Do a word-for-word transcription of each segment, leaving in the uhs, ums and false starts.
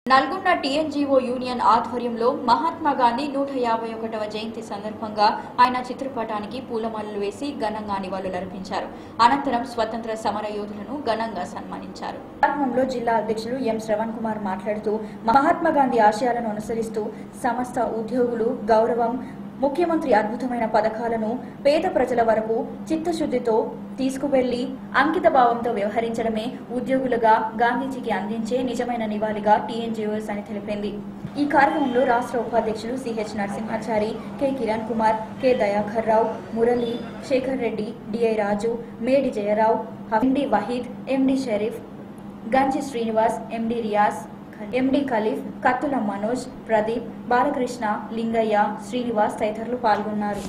Nalgonda TNGO union ఆధ్వర్యంలో మహాత్మా గాంధీ నూట యాభై ఒకటవ జయంతి సందర్భంగా ఆయన చిత్రపటానికి పూలమాలలు వేసి ఘనంగా నివాళులర్పించారు. అనంతరం స్వతంత్ర సమర యోధులను ఘనంగా సన్మానించారు. కార్యక్రమంలో జిల్లా అధ్యక్షులు ఎం శ్రవణ్ కుమార్ మాట్లాడుతూ మహాత్మా గాంధీ ఆశయాలను అనుసరిస్తూ సమస్త ఉద్యోగులు గౌరవం, ముఖ్యమంత్రి అద్భుతమైన పథకాలను పేద ప్రజల వరకు చిత్తశుద్ధితో తీసుకువెళ్లి అంకిత భావంతో వ్యవహరించడమే ఉద్యోగులుగా గాంధీజీకి అందించే నిజమైన నివాళిగా టీఎన్జీఓఎస్ అని తెలిపింది. ఈ కార్యక్రమంలో రాష్ట్ర ఉపాధ్యక్షులు CH Narasimhachari, K Kiran Kumar, K Dayakar Rao, Murali, Sekhar Reddy, DI Raju, Medi Jayarao, ఎండి వహీద్, ఎండి షరీఫ్, గంజి శ్రీనివాస్, ఎండి రియాజ్, ఎండి ఖలీఫ్, కత్తుల మనోజ్, ప్రదీప్, బాలకృష్ణ, లింగయ్య, శ్రీనివాస్ తదితరులు పాల్గొన్నారు.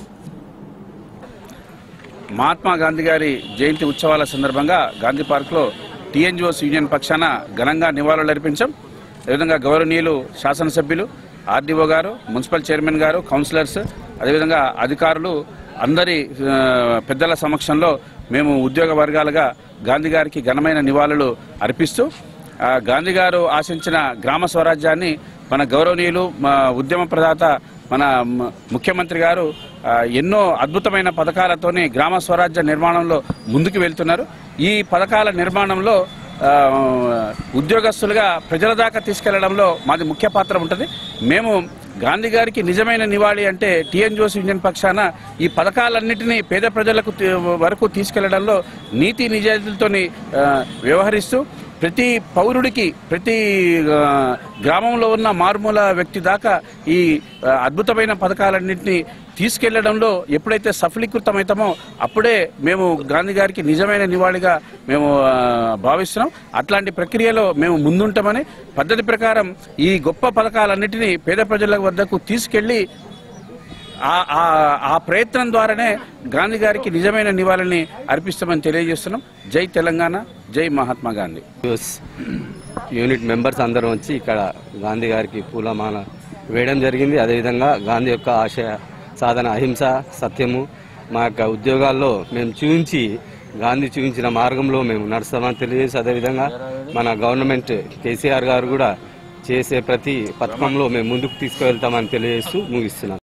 మహాత్మా గాంధీ గారి జయంతి ఉత్సవాల సందర్భంగా గాంధీ పార్క్లో టీఎన్జీఓస్ యూనియన్ పక్షాన ఘనంగా నివాళులర్పించాం. అదేవిధంగా గౌరవనీయులు శాసనసభ్యులు, ఆర్డీఓ గారు, మున్సిపల్ చైర్మన్ గారు, కౌన్సిలర్స్, అదేవిధంగా అధికారులు అందరి పెద్దల సమక్షంలో మేము ఉద్యోగ వర్గాలుగా గాంధీ గారికి ఘనమైన నివాళులు అర్పిస్తూ గాంధీ గారు ఆశించిన గ్రామ స్వరాజ్యాన్ని మన గౌరవనీయులు ఉద్యమ ప్రదాత మన ముఖ్యమంత్రి గారు ఎన్నో అద్భుతమైన పథకాలతోనే గ్రామ స్వరాజ్య నిర్మాణంలో ముందుకు వెళ్తున్నారు. ఈ పథకాల నిర్మాణంలో ఉద్యోగస్తులుగా ప్రజల దాకా తీసుకెళ్లడంలో మాది ముఖ్య పాత్ర ఉంటుంది. మేము గాంధీ గారికి నిజమైన నివాళి అంటే టీఎన్జీఓస్ యూనియన్ పక్షాన ఈ పథకాలన్నింటినీ పేద ప్రజలకు వరకు తీసుకెళ్లడంలో నీతి నిజాయితీలతో వ్యవహరిస్తూ ప్రతి పౌరుడికి, ప్రతి గ్రామంలో ఉన్న మారుమూల వ్యక్తి దాకా ఈ అద్భుతమైన పథకాలన్నింటినీ తీసుకెళ్లడంలో ఎప్పుడైతే సఫలీకృతమవుతామో అప్పుడే మేము గాంధీ గారికి నిజమైన నివాళిగా మేము భావిస్తున్నాం. అట్లాంటి ప్రక్రియలో మేము ముందుంటామని పద్ధతి ప్రకారం ఈ గొప్ప పథకాలన్నింటినీ పేద ప్రజల వద్దకు తీసుకెళ్లి ఆ ప్రయత్నం ద్వారానే గాంధీ గారికి నిజమైన నివాళిని అర్పిస్తామని తెలియజేస్తున్నాం. జై తెలంగాణ, జై మహాత్మా గాంధీ. యూనిట్ మెంబర్స్ అందరం వచ్చి ఇక్కడ గాంధీ గారికి పూలమాల వేయడం జరిగింది. అదేవిధంగా గాంధీ యొక్క ఆశయ సాధన అహింస, సత్యము మా యొక్క ఉద్యోగాల్లో మేము చూపించి గాంధీ చూపించిన మార్గంలో మేము నడుస్తామని తెలియజేసి, అదేవిధంగా మన గవర్నమెంట్ కేసీఆర్ గారు కూడా చేసే ప్రతి పథకంలో మేము ముందుకు తీసుకువెళ్తామని తెలియజేస్తూ ముగిస్తున్నాం.